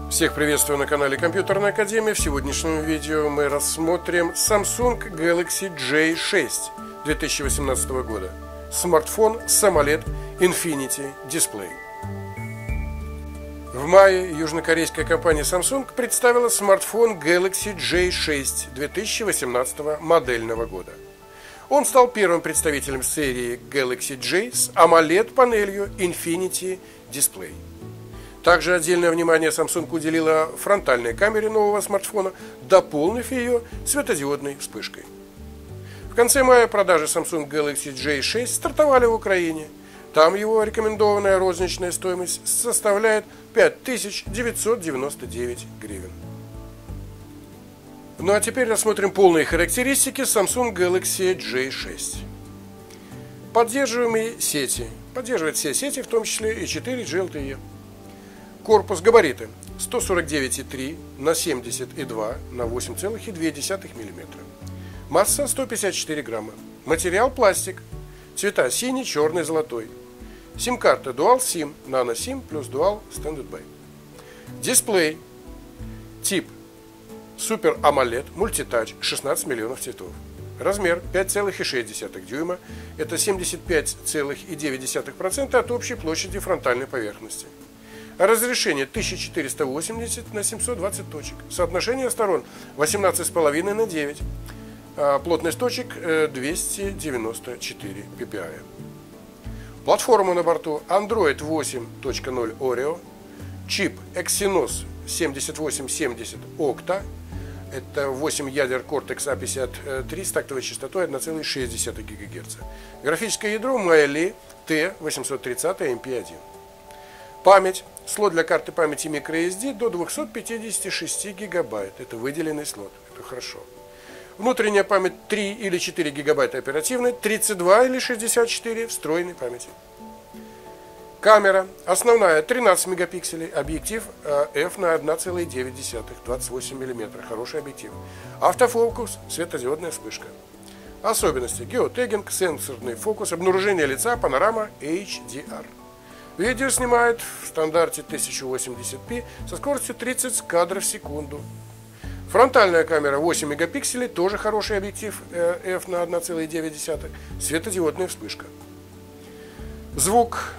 Всех приветствую на канале Компьютерная Академия. В сегодняшнем видео мы рассмотрим Samsung Galaxy J6 2018 года. Смартфон с AMOLED Infinity Display. В мае южнокорейская компания Samsung представила смартфон Galaxy J6 2018 модельного года. Он стал первым представителем серии Galaxy J с AMOLED-панелью Infinity Display. Также отдельное внимание Samsung уделила фронтальной камере нового смартфона, дополнив ее светодиодной вспышкой. В конце мая продажи Samsung Galaxy J6 стартовали в Украине. Там его рекомендованная розничная стоимость составляет 5999 гривен. Ну а теперь рассмотрим полные характеристики Samsung Galaxy J6. Поддерживаемые сети. Поддерживает все сети, в том числе и 4G LTE. Корпус, габариты 149,3 на 70,2 на 8,2 мм. Масса 154 грамма. Материал пластик. Цвета синий, черный, золотой. Сим-карта Dual SIM, Nano SIM плюс Dual Standard By. Дисплей. Тип Super AMOLED Multitouch 16 миллионов цветов. Размер 5,6 дюйма. Это 75,9% от общей площади фронтальной поверхности. Разрешение 1480 на 720 точек. Соотношение сторон 18,5 на 9. Плотность точек 294 ppi. Платформа на борту Android 8.0 Oreo. Чип Exynos 7870 Octa. Это 8 ядер Cortex A53 с тактовой частотой 1,6 ГГц. Графическое ядро Mali T830 MP1. Память. Слот для карты памяти microSD до 256 гигабайт. Это выделенный слот. Это хорошо. Внутренняя память 3 или 4 гигабайта оперативной, 32 или 64 встроенной памяти. Камера. Основная 13 мегапикселей. Объектив f на 1,9, 28 мм. Хороший объектив. Автофокус. Светодиодная вспышка. Особенности. Геотегинг, сенсорный фокус, обнаружение лица, панорама, HDR. Видео снимает в стандарте 1080p со скоростью 30 кадров в секунду. Фронтальная камера 8 мегапикселей, тоже хороший объектив f на 1,9, светодиодная вспышка. Звук,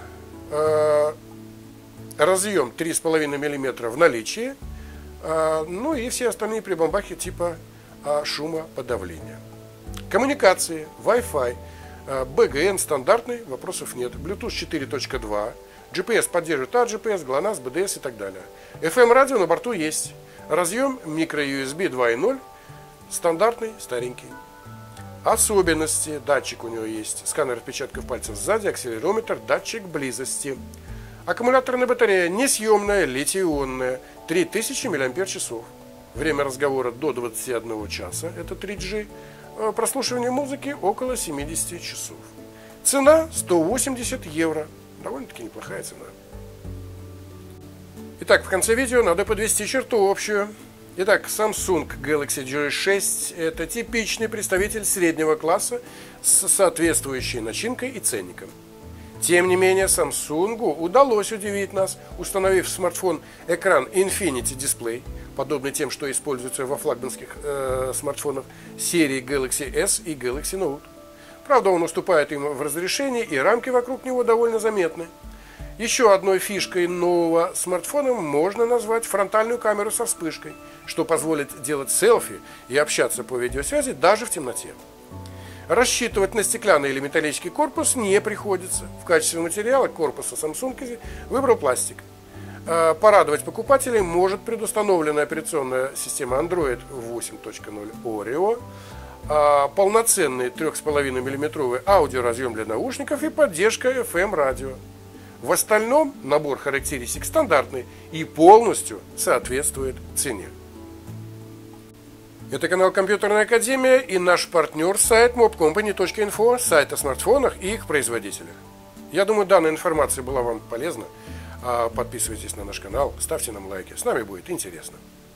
разъем 3,5 мм в наличии, ну и все остальные прибамбахи типа шумоподавления. Коммуникации, Wi-Fi, BGN стандартный, вопросов нет. Bluetooth 4.2, GPS поддерживает GPS, GLONASS, BDS и так далее. FM радио на борту есть. Разъем microUSB 2.0, стандартный, старенький. Особенности. Датчик у него есть. Сканер отпечатков пальцев сзади, акселерометр, датчик близости. Аккумуляторная батарея несъемная, литий-ионная, 3000 мАч. Время разговора до 21 часа, это 3G. Прослушивание музыки около 70 часов. Цена 180 евро. Довольно-таки неплохая цена. Итак, в конце видео надо подвести черту общую. Итак, Samsung Galaxy J6 – это типичный представитель среднего класса с соответствующей начинкой и ценником. Тем не менее, Samsung удалось удивить нас, установив в смартфон экран Infinity Display, подобный тем, что используется во флагманских смартфонах серии Galaxy S и Galaxy Note. Правда, он уступает им в разрешении, и рамки вокруг него довольно заметны. Еще одной фишкой нового смартфона можно назвать фронтальную камеру со вспышкой, что позволит делать селфи и общаться по видеосвязи даже в темноте. Рассчитывать на стеклянный или металлический корпус не приходится. В качестве материала корпуса Samsung выбрал пластик. Порадовать покупателей может предустановленная операционная система Android 8.0 Oreo, полноценный 3,5 мм аудиоразъем для наушников и поддержка FM радио. В остальном набор характеристик стандартный и полностью соответствует цене. Это канал Компьютерная Академия и наш партнер сайт mobcompany.info, сайт о смартфонах и их производителях. Я думаю, данная информация была вам полезна. Подписывайтесь на наш канал, ставьте нам лайки, с нами будет интересно.